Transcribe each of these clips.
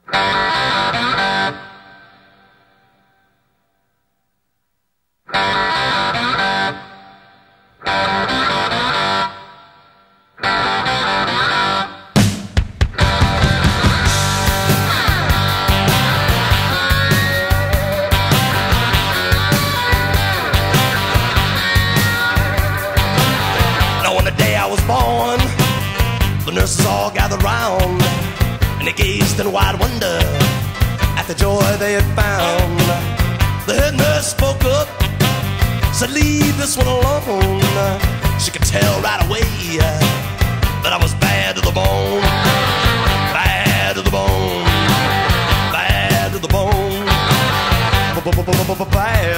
nurses all gathered round, and they gazed in wide wonder at the joy they had found. The head nurse spoke up, said, "Leave this one alone." She could tell right away that I was bad to the bone, bad to the bone, bad to the bone, bad,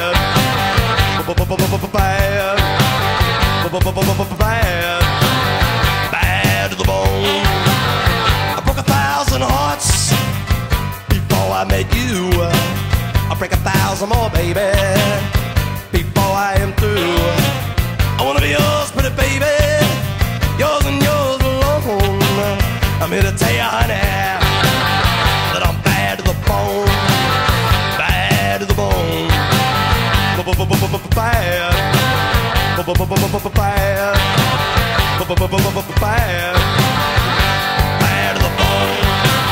bad, bad to the bone. I broke 1,000 hearts before I met you. I'll break 1,000 more, baby, before I am through. I wanna be yours, pretty baby, yours and yours alone. I'm here to tell you, honey, that I'm bad to the bone, bad to the bone, bad, bad, bad, bad to the bone.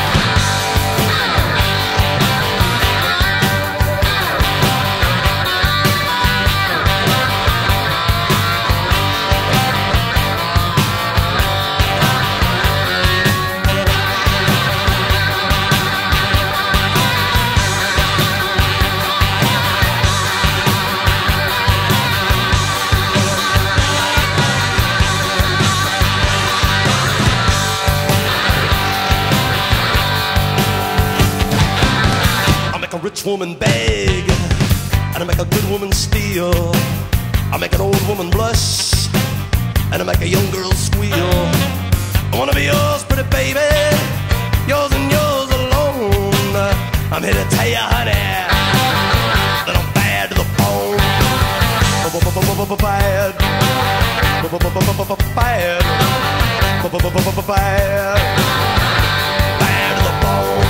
A rich woman beg, and I make a good woman steal. I make an old woman blush, and I make a young girl squeal. I wanna be yours, pretty baby, yours and yours alone. I'm here to tell you, honey, that I'm bad to the bone, bad, bad, bad, bad to the bone.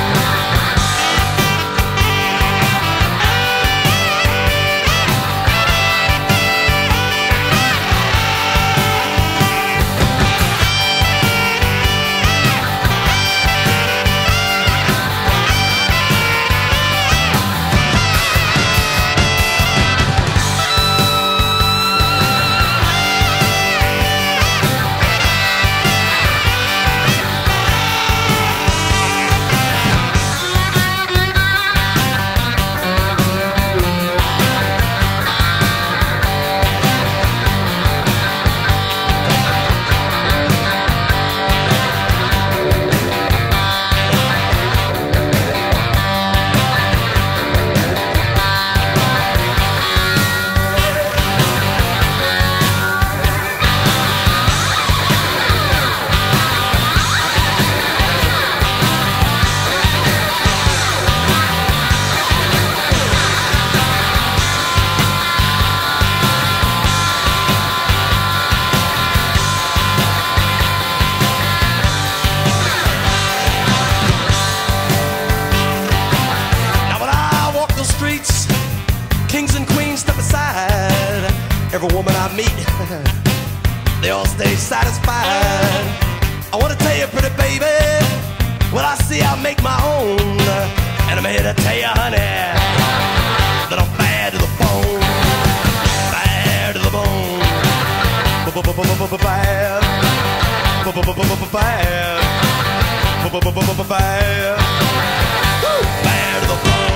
Kings and queens step aside. Every woman I meet, they all stay satisfied. I wanna tell you, pretty baby, what I see I make my own. And I'm here to tell you, honey, that I'm bad to the bone, bad to the bone, bad, bad, bad, bad to the bone.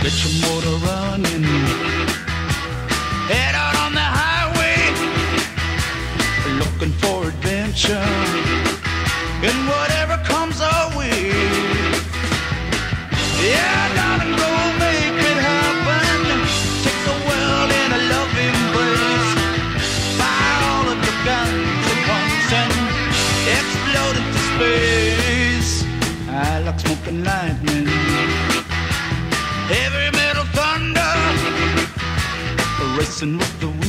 Let your motor running. Head out on the highway, looking for adventure. And whatever comes our way, yeah, darling, go make it happen. Take the world in a love embrace. Fire all of the guns at once and explode into space. I like smoking lightning, heavy metal thunder, racing with the wind.